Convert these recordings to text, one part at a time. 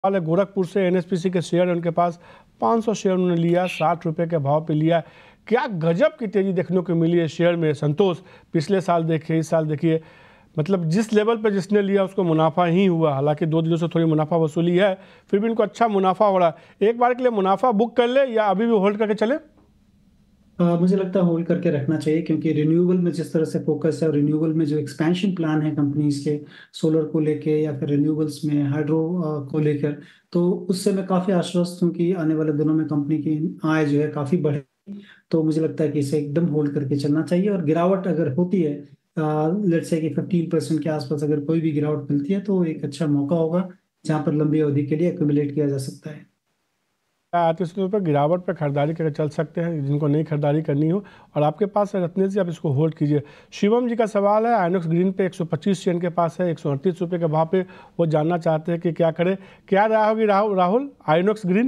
वाले गोरखपुर से एनएचपीसी के शेयर है, उनके पास 500 शेयर उन्होंने लिया, 60 रुपये के भाव पे लिया। क्या गजब की तेजी देखने को मिली है शेयर में। संतोष, पिछले साल देखिए, इस साल देखिए, मतलब जिस लेवल पे जिसने लिया उसको मुनाफा ही हुआ। हालांकि 2 दिनों से थोड़ी मुनाफा वसूली है, फिर भी इनको अच्छा मुनाफा हो रहा है। एक बार के लिए मुनाफा बुक कर ले या अभी भी होल्ड करके चले? मुझे लगता है होल्ड करके रखना चाहिए, क्योंकि रिन्यूएबल में जिस तरह से फोकस है और रिन्यूएबल में जो एक्सपेंशन प्लान है कंपनीज के, सोलर को लेके या फिर रिन्यूएबल्स में हाइड्रो को लेकर, तो उससे मैं काफ़ी आश्वस्त हूँ कि आने वाले दिनों में कंपनी की आय जो है काफ़ी बढ़े। तो मुझे लगता है कि इसे एकदम होल्ड करके चलना चाहिए। और गिरावट अगर होती है, लेट्स से कि 15% के आसपास अगर कोई भी गिरावट मिलती है, तो एक अच्छा मौका होगा जहाँ पर लंबी अवधि के लिए एक्यूमुलेट किया जा सकता है। आर्टिस्ट पर गिरावट पर खरीदारी करके चल सकते हैं जिनको नहीं खरीदारी करनी हो, और आपके पास है रत्नेश जी, आप इसको होल्ड कीजिए। शिवम जी का सवाल है, आइनॉक्स ग्रीन पे 125 शेयर के पास है, 138 रुपये के भाव पे वो जानना चाहते हैं कि क्या करें। क्या राय होगी राहुल आइनॉक्स ग्रीन?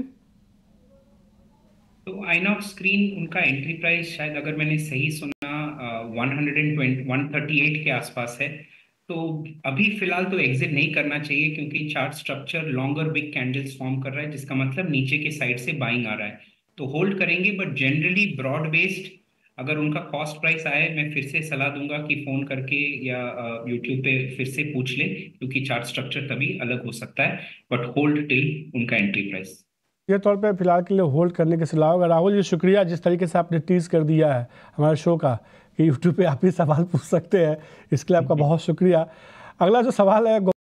तो आइनॉक्स स्क्रीन, उनका एंट्री प्राइस शायद, अगर मैंने सही सुना, 138 के आसपास है। तो अभी फिलहाल तो एग्जिट नहीं करना चाहिए, क्योंकि chart structure longer big candles form कर रहा है, जिसका मतलब नीचे के साइड से बाइंग आ रहा है। तो होल्ड करेंगे, बट जनरली ब्रॉड बेस्ड अगर उनका कॉस्ट प्राइस आए, मैं फिर से सलाह दूंगा कि फोन करके या यूट्यूब पे फिर से पूछ ले, क्योंकि चार्ट स्ट्रक्चर तभी अलग हो सकता है। बट होल्ड टिल उनका एंट्री प्राइस। ये तौर पे फिलहाल के लिए होल्ड करने की सलाह होगा। राहुल जी, शुक्रिया जिस तरीके से आपने टीज कर दिया है हमारे शो का कि यूट्यूब पे आप ही सवाल पूछ सकते हैं, इसके लिए आपका बहुत शुक्रिया। अगला जो सवाल है